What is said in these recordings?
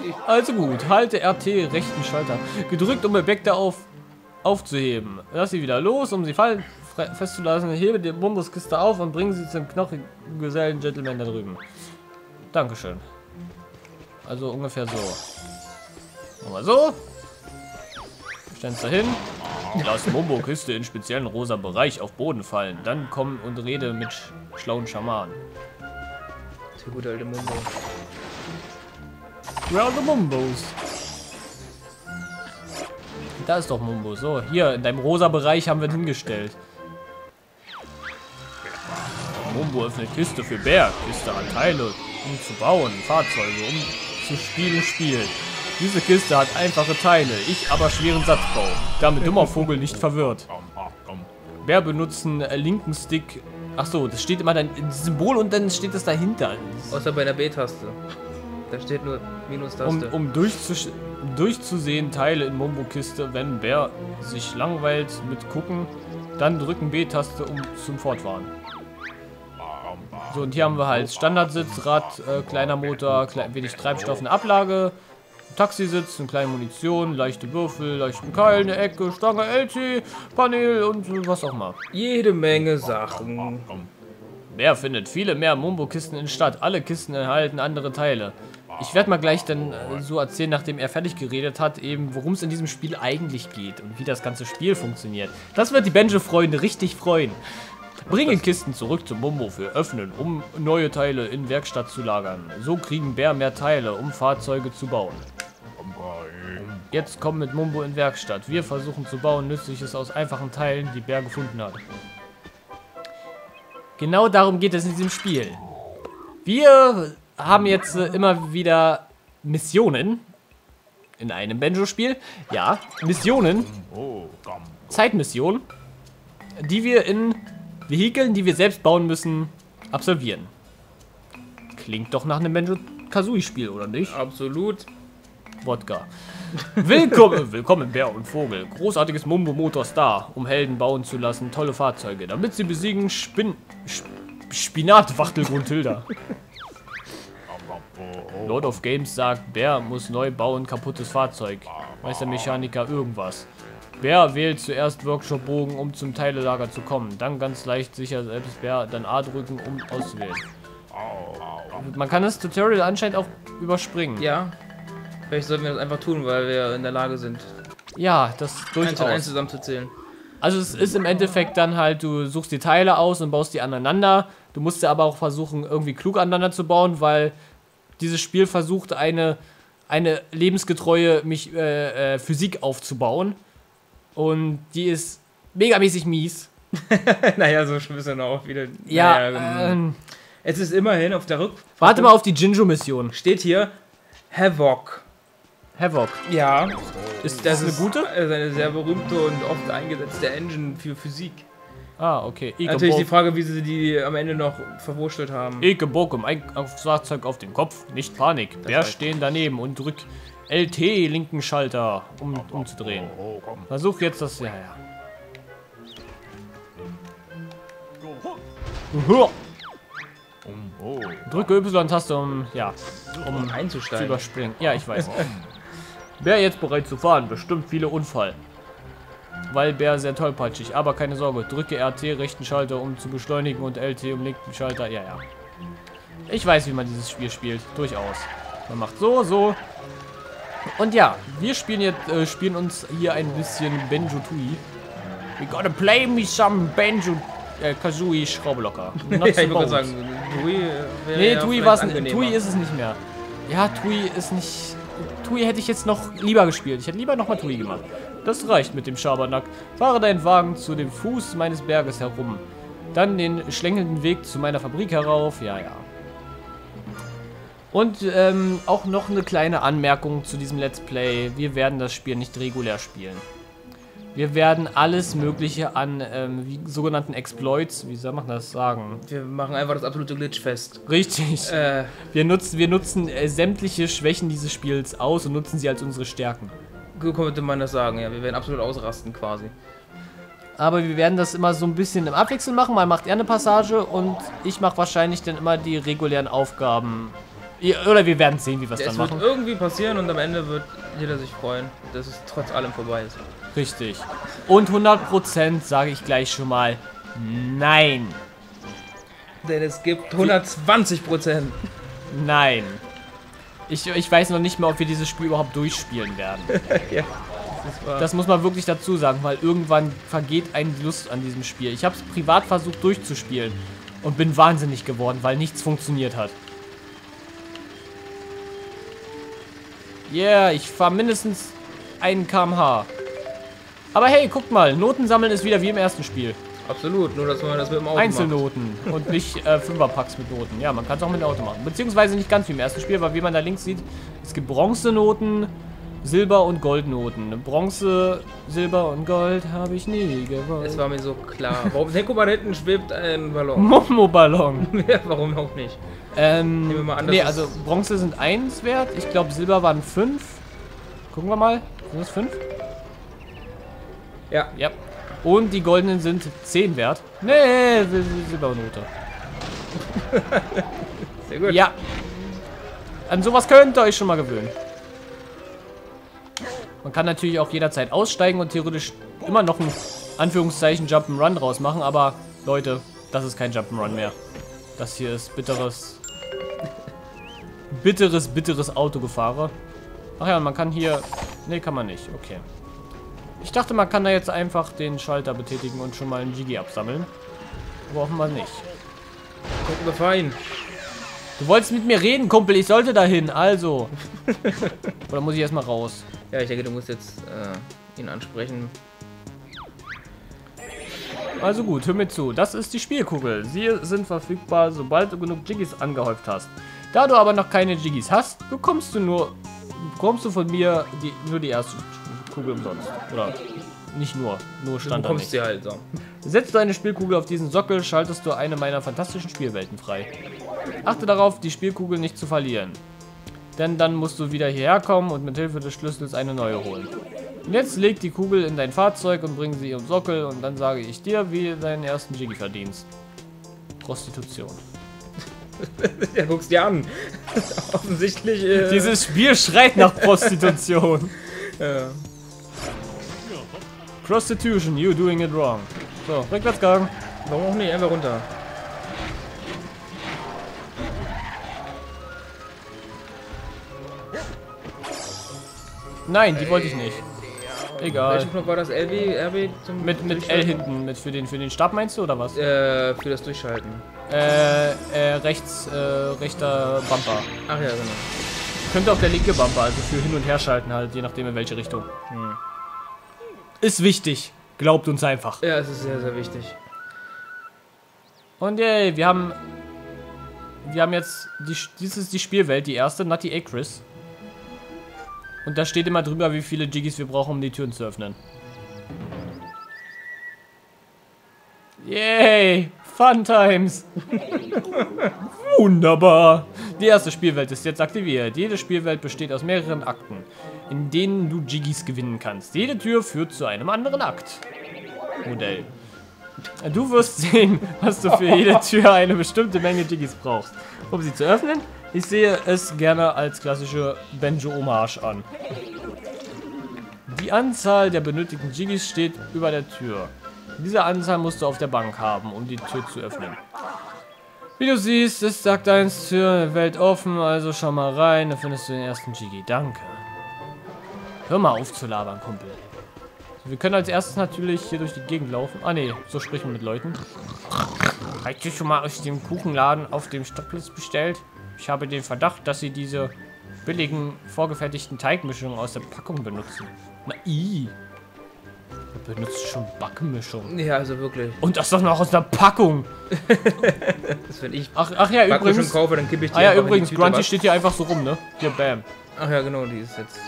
Also gut, halte RT rechten Schalter. Gedrückt, um Objekte aufzuheben. Lass sie wieder los, um sie fallen festzulassen. Hebe die Bumbuskiste auf und bringe sie zum knochigen Gesellen Gentleman da drüben. Dankeschön. Also ungefähr so. Machen wir so. Stellst da hin. Lass Mumbo-Kiste in speziellen rosa Bereich auf Boden fallen. Dann komm und rede mit schlauen Schamanen. Der gute alte Mumbo. Where are the Mumbos? Da ist doch Mumbo. So, hier in deinem rosa Bereich haben wir ihn hingestellt. Mumbo öffnet Kiste für Bär. Kiste an Teile, um zu bauen. Fahrzeuge, um zu spielen, Spiel. Diese Kiste hat einfache Teile, ich aber schweren Satzbau. Damit dummer Vogel nicht verwirrt. Bär benutzen linken Stick. Achso, das steht immer dann im Symbol und dann steht es dahinter. Außer bei der B-Taste. Da steht nur Minus-Taste. Um durchzusehen Teile in Mumbo-Kiste, wenn Bär sich langweilt mit Gucken, dann drücken B-Taste zum Fortfahren. So, und hier haben wir halt Standardsitz, Rad, kleiner Motor, wenig Treibstoff, eine Ablage, Taxisitz, eine kleine Munition, leichte Würfel, leichten Keil, eine Ecke, Stange, LT, Panel und was auch immer. Jede Menge Sachen. Bär findet viele mehr Mumbo-Kisten in Stadt. Alle Kisten enthalten andere Teile. Ich werde mal gleich dann so erzählen, nachdem er fertig geredet hat, eben worum es in diesem Spiel eigentlich geht und wie das ganze Spiel funktioniert. Das wird die Banjo-Freunde richtig freuen. Bringen Kisten zurück zum Mumbo für Öffnen, um neue Teile in Werkstatt zu lagern. So kriegen Bär mehr Teile, um Fahrzeuge zu bauen. Jetzt kommen mit Mumbo in Werkstatt. Wir versuchen zu bauen Nützliches aus einfachen Teilen, die Bär gefunden hat. Genau darum geht es in diesem Spiel. Wir haben jetzt immer wieder Missionen in einem Banjo-Spiel. Ja, Missionen, Zeitmissionen, die wir in Vehikeln, die wir selbst bauen müssen, absolvieren. Klingt doch nach einem Banjo-Kazooie-Spiel, oder nicht? Absolut. Wodka. Willkommen Bär und Vogel. Großartiges Mumbo-Motor Star, um Helden bauen zu lassen. Tolle Fahrzeuge, damit sie besiegen Spinatwachtel Gruntilda. Lord of Games sagt, Bär muss neu bauen, kaputtes Fahrzeug. Meistermechaniker irgendwas. Bär wählt zuerst Workshop-Bogen, um zum Teilelager zu kommen. Dann ganz leicht sicher selbst Bär, dann A drücken, um auszuwählen. Man kann das Tutorial anscheinend auch überspringen. Ja. Vielleicht sollten wir das einfach tun, weil wir in der Lage sind, Ja, das durchaus. 1 und 1 zusammenzuzählen. Also es ist im Endeffekt dann halt, du suchst die Teile aus und baust die aneinander. Du musst ja aber auch versuchen, irgendwie klug aneinander zu bauen, weil dieses Spiel versucht, eine lebensgetreue Physik aufzubauen. Und die ist megamäßig mies. Naja, so ein bisschen auch wieder. Ja, naja, es ist immerhin auf der Rückfahrt. warte mal auf die Jinjo-Mission. Steht hier Havoc. Havoc. Ja. Ist das eine gute? Das ist eine sehr berühmte und oft eingesetzte Engine für Physik. Ah, okay. Natürlich die Frage, wie sie die am Ende noch verwurschtelt haben. Eke Bokum, ein Fahrzeug auf den Kopf, nicht Panik. Bär stehen daneben und drück LT linken Schalter, um umzudrehen. Versuch jetzt das. Ja. Drücke Y-Taste, um einzusteigen. zu überspringen. Ja, ich weiß. Bär jetzt bereit zu fahren, bestimmt viele Unfall. Weil Bär sehr tollpatschig, aber keine Sorge. Drücke RT rechten Schalter, um zu beschleunigen und LT um linken Schalter. Ja. Ich weiß, wie man dieses Spiel spielt. Durchaus. Man macht so. Und ja, wir spielen uns hier ein bisschen Banjo-Tooie. We gotta play me some Banjo-Kazooie Schraublocker. Ja, ich würde sagen, Tui nee, Tui war's nicht. Tui ist es nicht mehr. Ja, Tui ist nicht. Tui hätte ich jetzt noch lieber gespielt. Ich hätte lieber nochmal Tui gemacht. Das reicht mit dem Schabernack. Fahre deinen Wagen zu dem Fuß meines Berges herum. Dann den schlängelnden Weg zu meiner Fabrik herauf. Ja. Und auch noch eine kleine Anmerkung zu diesem Let's Play. Wir werden das Spiel nicht regulär spielen. Wir werden alles Mögliche an sogenannten Exploits, wie soll man das sagen? Wir machen einfach das absolute Glitch fest. Richtig. Wir nutzen sämtliche Schwächen dieses Spiels aus und nutzen sie als unsere Stärken. So könnte man das sagen, ja. Wir werden absolut ausrasten quasi. Aber wir werden das immer so ein bisschen im Abwechseln machen. Mal macht er eine Passage und ich mache wahrscheinlich dann immer die regulären Aufgaben Oder wir werden sehen, wie wir es dann Es wird machen. irgendwie passieren und am Ende wird jeder sich freuen, dass es trotz allem vorbei ist. Richtig. Und 100% sage ich gleich schon mal, nein. Denn es gibt 120%. Nein. Ich weiß noch nicht mehr, ob wir dieses Spiel überhaupt durchspielen werden. Ja, das ist wahr. Das muss man wirklich dazu sagen, weil irgendwann vergeht einem die Lust an diesem Spiel. Ich habe es privat versucht durchzuspielen und bin wahnsinnig geworden, weil nichts funktioniert hat. Yeah, ich fahre mindestens 1 km/h. Aber hey, guckt mal, Noten sammeln ist wieder wie im ersten Spiel. Absolut, nur dass man das mit dem Auto Einzelnoten und nicht 5er-Packs mit Noten. Ja, man kann es auch mit dem Auto machen. Beziehungsweise nicht ganz wie im ersten Spiel, weil wie man da links sieht, es gibt Bronzenoten, Silber- und Goldnoten. Bronze, Silber und Gold habe ich nie macht. gewollt. Es war mir so klar. Warum? Hey, guck mal, da hinten schwebt ein Ballon. Momo-Ballon. Ja, warum auch nicht? Nehmen wir mal an, das nee, ist- also Bronze sind 1 wert. Ich glaube, Silber waren 5. Gucken wir mal. Sind das 5? Ja, Ja. Und die goldenen sind 10 wert. Nee, Silbernote. sehr gut. Ja. An sowas könnt ihr euch schon mal gewöhnen. Man kann natürlich auch jederzeit aussteigen und theoretisch immer noch ein Anführungszeichen Jump'n'Run draus machen, aber Leute, das ist kein Jump'n'Run mehr. Das hier ist bitteres Autogefahre. Ach ja, man kann hier... Nee, kann man nicht. Okay. Ich dachte, man kann da jetzt einfach den Schalter betätigen und schon mal einen Jiggy absammeln. Aber offenbar nicht. Gucken wir fein. Du wolltest mit mir reden, Kumpel. Ich sollte dahin. Also. Oder muss ich erstmal raus? Ja, ich denke, du musst jetzt ihn ansprechen. Also gut, hör mir zu. Das ist die Spielkugel. Sie sind verfügbar, sobald du genug Jiggys angehäuft hast. Da du aber noch keine Jiggys hast, bekommst du von mir nur die erste Kugel umsonst. Oder nicht nur Du Standard bekommst nicht. sie halt so. Setzt du eine Spielkugel auf diesen Sockel, schaltest du eine meiner fantastischen Spielwelten frei. Achte darauf, die Spielkugel nicht zu verlieren. Denn dann musst du wieder hierher kommen und mit Hilfe des Schlüssels eine neue holen. Und jetzt leg die Kugel in dein Fahrzeug und bring sie im Sockel und dann sage ich dir, wie du deinen ersten Jiggy verdienst. Prostitution. Ja, guck's dir an. Offensichtlich. Dieses Spiel schreit nach Prostitution. Ja. Prostitution, you doing it wrong. So, Rückwärtsgang. Warum auch nicht? Einfach runter. Nein, die wollte ich nicht. Egal. Welchen Knopf war das? LW, RB zum Mit L Durchschalten? hinten, für den Stab meinst du oder was? Für das Durchschalten. Rechter Bumper. Ach ja, genau. Könnte auch der linke Bumper, also für hin und her schalten halt, je nachdem in welche Richtung. Ist wichtig. Glaubt uns einfach. Ja, es ist sehr, sehr wichtig. Und yay, wir haben jetzt, dies ist die Spielwelt, die erste, Nutty Acris. Und da steht immer drüber, wie viele Jiggys wir brauchen, um die Türen zu öffnen. Yay! Fun Times! Wunderbar! Die erste Spielwelt ist jetzt aktiviert. Jede Spielwelt besteht aus mehreren Akten, in denen du Jiggys gewinnen kannst. Jede Tür führt zu einem anderen Akt. Modell. Du wirst sehen, dass du für jede Tür eine bestimmte Menge Jiggys brauchst, um sie zu öffnen. Ich sehe es gerne als klassische Banjo-Hommage an. Die Anzahl der benötigten Jiggys steht über der Tür. Diese Anzahl musst du auf der Bank haben, um die Tür zu öffnen. Wie du siehst, ist Akt 1 Tür Welt offen, also schau mal rein, da findest du den ersten Jiggy. Danke. Hör mal auf zu labern, Kumpel. Wir können als erstes natürlich hier durch die Gegend laufen. Ah ne, so sprechen wir mit Leuten. Hast du schon mal aus dem Kuchenladen auf dem Stadtplatz bestellt? Ich habe den Verdacht, dass sie diese billigen, vorgefertigten Teigmischungen aus der Packung benutzen. Na, du benutzt schon Backmischung. Ja, also wirklich. Und das doch noch aus der Packung. Das wenn ich Ach ja, Backmischung übrigens. kaufe, dann kippe ich die Ah ja, einfach in die übrigens, Tüte, Grunty was? steht hier einfach so rum, ne? Hier, bam. Ach ja, genau, die ist jetzt.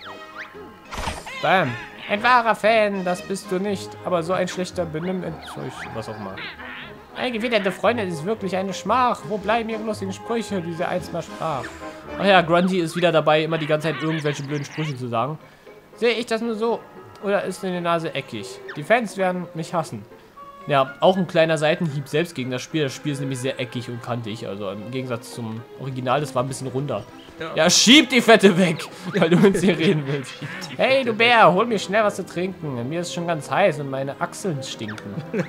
Bam. Ein wahrer Fan, das bist du nicht. Aber so ein schlechter Benimm-Zeug, was auch mal. Eingewiderte Freundin ist wirklich eine Schmach. Wo bleiben ihre lustigen Sprüche, die sie einst mal sprach? Ach ja, Grunty ist wieder dabei, immer die ganze Zeit irgendwelche blöden Sprüche zu sagen. Sehe ich das nur so? Oder ist deine Nase eckig? Die Fans werden mich hassen. Ja, auch ein kleiner Seitenhieb selbst gegen das Spiel. Das Spiel ist nämlich sehr eckig und kantig. Also im Gegensatz zum Original, das war ein bisschen runder. Ja, schieb die Fette weg, weil du mit ihr reden willst. Hey, du Bär, hol mir schnell was zu trinken. Mir ist schon ganz heiß und meine Achseln stinken.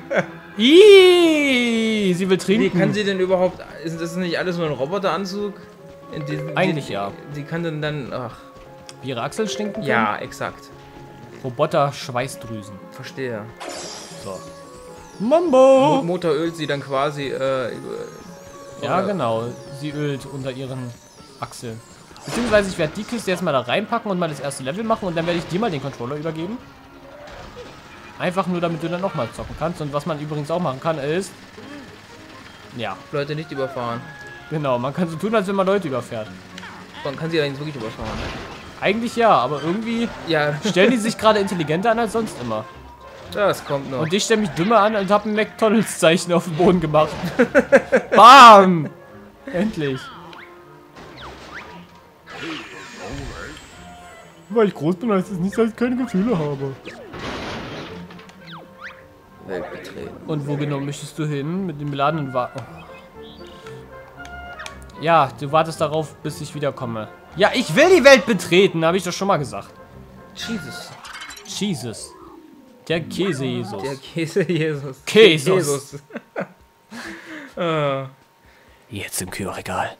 Ihhh, sie will trinken. Wie kann sie denn überhaupt... Ist das nicht alles nur ein Roboteranzug? Eigentlich ja. Die kann dann... Ach. Wie ihre Achseln stinken können? Ja, exakt. Roboter-Schweißdrüsen. Verstehe. So. Mambo! Motor ölt sie dann quasi... Ja, genau. Sie ölt unter ihren Achseln. Beziehungsweise ich werde die Kiste jetzt mal da reinpacken und mal das erste Level machen und dann werde ich dir mal den Controller übergeben. Einfach nur, damit du dann nochmal zocken kannst. Und was man übrigens auch machen kann, ist... Ja. Leute nicht überfahren. Genau, man kann so tun, als wenn man Leute überfährt. Man kann sie eigentlich wirklich überfahren. Eigentlich ja, aber irgendwie Ja. stellen die sich gerade intelligenter an als sonst immer. Das kommt noch. Und ich stelle mich dümmer an und habe ein McDonalds-Zeichen auf dem Boden gemacht. Bam! Endlich. Weil ich groß bin, heißt es nicht, dass ich keine Gefühle habe. Welt betreten. Und wo genau möchtest du hin? Mit dem beladenen Wagen? Oh. Ja, du wartest darauf, bis ich wiederkomme. Ja, ich will die Welt betreten, habe ich doch schon mal gesagt. Jesus. Jesus. Der Käse-Jesus. Der Käse-Jesus. Jesus. Jetzt im Kühlregal.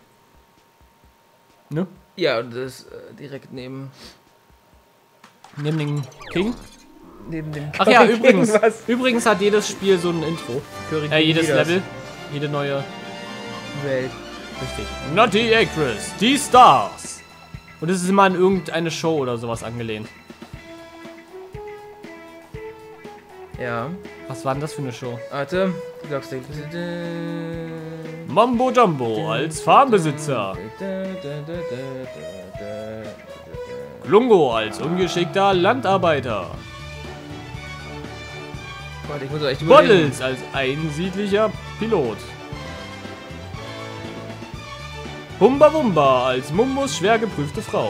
Ne? Ja, das direkt neben Neben dem King? dem Ach ja, King, übrigens. was? Übrigens hat jedes Spiel so ein Intro. Jedes Level. Jede neue Welt. Richtig. Nutty Actress, die Stars. Und es ist immer an irgendeine Show oder sowas angelehnt. Ja. Was war denn das für eine Show? Warte. Du sagst Mambo Jumbo als Farmbesitzer. Lungo als ungeschickter Landarbeiter. Warte, ich muss echt überlegen. Bottles als einsiedlicher Pilot. Humba Wumba als Mumbus schwer geprüfte Frau.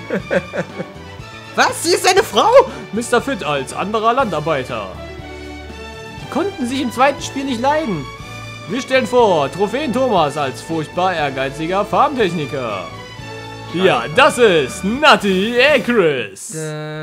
Was? Sie ist eine Frau? Mr. Fit als anderer Landarbeiter. Die konnten sich im zweiten Spiel nicht leiden. Wir stellen vor, Trophäen Thomas als furchtbar ehrgeiziger Farmtechniker. Ja, das ist Nutty Actress. Ja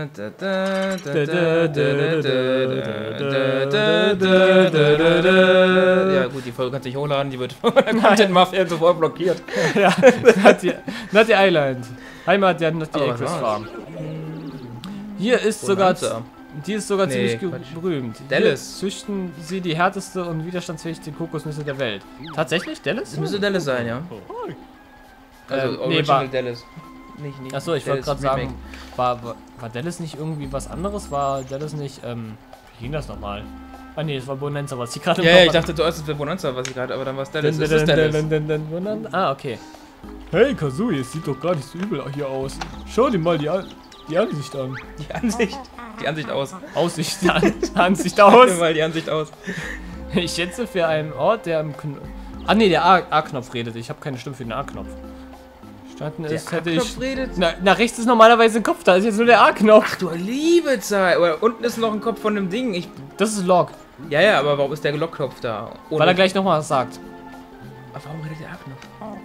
gut, die Folge kannst du nicht hochladen, die wird von der Content Mafia sofort blockiert. Ja, Nutty Island. Heimat der Nutty Actress Farm. Hier ist sogar... Die ist sogar ziemlich berühmt. Dallas. Hier züchten sie die härteste und widerstandsfähigste Kokosnüsse der Welt. Tatsächlich? Dallas? Das müsste Dallas sein, ja. Also Original Dallas. Nicht Achso, ich wollte Dallas gerade Remake. sagen, war Dallas nicht irgendwie was anderes? War Dallas nicht, wie ging das nochmal? Ah ne, es war Bonanza, was ich gerade Ja, ich dachte zuerst, es wäre Bonanza, was ich gerade, aber dann war es Dallas. Das ist Dallas. Ah, okay. Hey, Kazooie, es sieht doch gar nicht so übel hier aus. Schau dir mal die Ansicht an. Die Ansicht aus. Aussicht an. Ansicht aus. Mal die Ansicht aus. Ich schätze für einen Ort, der im Ah ne, der A-Knopf redet. Ich habe keine Stimme für den A-Knopf. Standen ist, hätte ich... redet? Na, rechts ist normalerweise ein Kopf, da ist jetzt nur der A-Knopf. Ach du liebe Zeit. Oder unten ist noch ein Kopf von dem Ding. Das ist Log. Ja, aber warum ist der Lockknopf da? Weil er gleich nochmal was sagt. Aber warum redet der A-Knopf?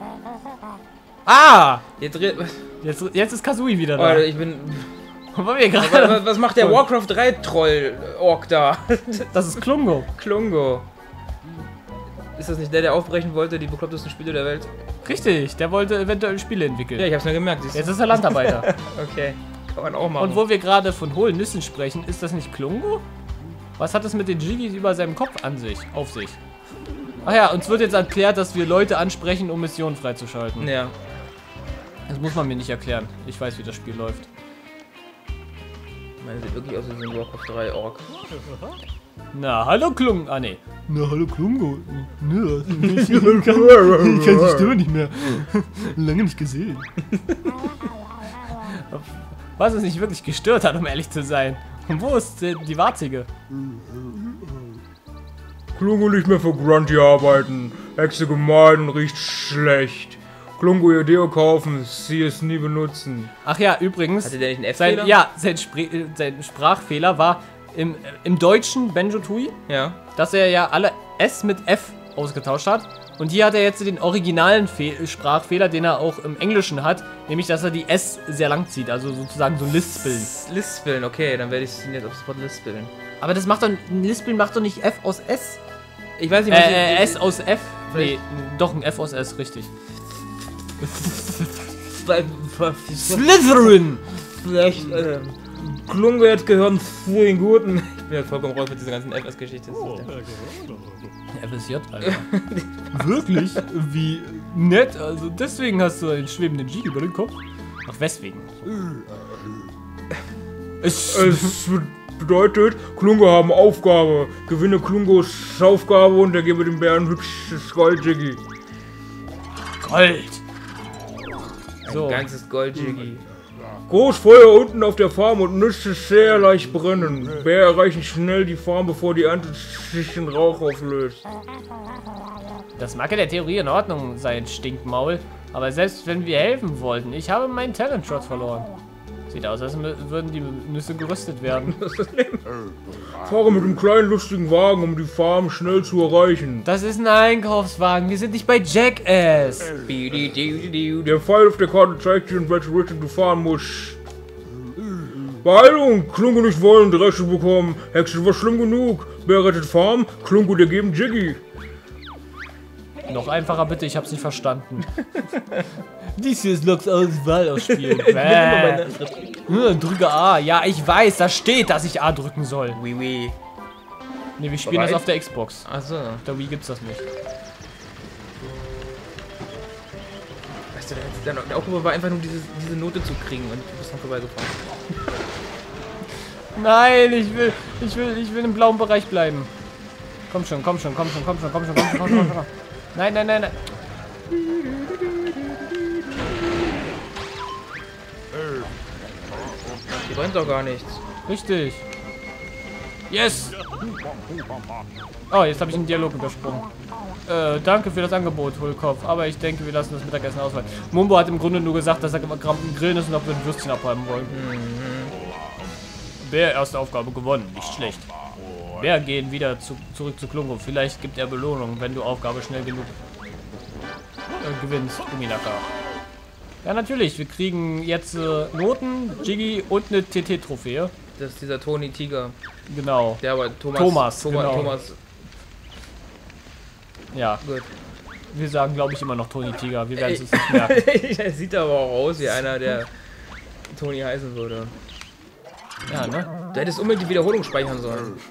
Ah! Jetzt ist Kazooie wieder da. ich bin... Was macht der Warcraft 3 Troll-Ork da? Das ist Klungo. Klungo. Ist das nicht der aufbrechen wollte, die beklopptesten Spiele der Welt? Richtig, der wollte eventuell Spiele entwickeln. Ja, ich hab's mir gemerkt. Jetzt ist er Landarbeiter. Okay, kann man auch machen. Und wo wir gerade von hohlen Nüssen sprechen, ist das nicht Klungo? Was hat es mit den Jiggies über seinem Kopf auf sich? Ach ja, uns wird jetzt erklärt, dass wir Leute ansprechen, um Missionen freizuschalten. Ja. Das muss man mir nicht erklären. Ich weiß, wie das Spiel läuft. Ich meine, sieht wirklich aus wie so ein Warcraft 3 Ork. Na, hallo Klungo. Ah, nee. Na, hallo Klungo. Ne, ich kann die Stimme nicht mehr. Lange nicht gesehen. Was es nicht wirklich gestört hat, um ehrlich zu sein. Und wo ist die Warzige? Klungo nicht mehr für Grunty arbeiten. Hexe gemein und riecht schlecht. Klungo ihr Deo kaufen, sie es nie benutzen. Ach ja, übrigens. Hatte der nicht einen F-Fehler? Sein Sprachfehler war im Deutschen Benjo-Tooie, Ja. dass er ja alle S mit F ausgetauscht hat. Und hier hat er jetzt den originalen Sprachfehler, den er auch im Englischen hat, nämlich dass er die S sehr lang zieht, also sozusagen so Lispeln. Lispeln, okay, dann werde ich jetzt auf das Wort lispeln. Aber das macht doch, Lispeln macht doch nicht F aus S. Ich weiß nicht, was S aus F? Nee, doch ein F aus S, richtig. Slytherin! Vielleicht, Klungwert gehören zu den Guten. Ich bin ja vollkommen raus mit dieser ganzen FS-Geschichte. FSJ, Alter. Wirklich? Wie nett, also deswegen hast du einen schwebenden Jeep über den Kopf. Ach, weswegen? Es bedeutet, Klunge haben Aufgabe. Gewinne Klungos Aufgabe und er gebe dem Bären hübsches Gold, Jiggy. Gold! So. Ein ganzes Gold-Jiggy. Groß Feuer unten auf der Farm und müsste sehr leicht brennen. Bär erreichen schnell die Farm, bevor die Ernte sich in Rauch auflöst. Das mag in der Theorie in Ordnung sein, Stinkmaul. Aber selbst wenn wir helfen wollten, ich habe meinen Talent-Shot verloren. Sieht aus, als würden die Nüsse gerüstet werden. Fahre mit dem kleinen lustigen Wagen, um die Farm schnell zu erreichen. Das ist ein Einkaufswagen, wir sind nicht bei Jackass. Der Pfeil auf der Karte zeigt dir, in welche Richtung du fahren musst. Beeilung! Klungo nicht wollen, Dresche bekommen. Hexe war schlimm genug. Bär rettet Farm, Klungo dir geben Jiggy. Noch einfacher bitte, ich hab's nicht verstanden. Dies hier ist Loks Wahl ausspielen. Drücke A. Ja, ich weiß, da steht, dass ich A drücken soll. Oui, oui. Ne, wir spielen das auf der Xbox. Achso. Auf der Wii gibt's das nicht. Weißt du, der Aufgabe war einfach nur diese Note zu kriegen und du bist dann vorbeigefahren. Nein, ich will im blauen Bereich bleiben. Komm schon. Nein. Die brennt doch gar nichts. Richtig. Yes! Oh, jetzt habe ich einen Dialog übersprungen. Danke für das Angebot, Hohlkopf. Aber ich denke, wir lassen das Mittagessen ausfallen. Mumbo hat im Grunde nur gesagt, dass er grillen ist und ob wir ein Würstchen abräumen wollen. Bär, erste Aufgabe gewonnen. Nicht schlecht. Bär gehen wieder zurück zu Klungo. Vielleicht gibt er Belohnung, wenn du Aufgabe schnell genug gewinnst, Guminaka. Ja, natürlich. Wir kriegen jetzt Noten, Jiggy und eine TT-Trophäe. Das ist dieser Tony Tiger. Genau. Der aber Thomas. Genau. Ja. Gut. Wir sagen, glaube ich, immer noch Tony Tiger. Wir werden es uns nicht merken. Er sieht aber auch aus wie einer, der Tony heißen würde. Ja, ne? Du hättest unbedingt die Wiederholung speichern sollen.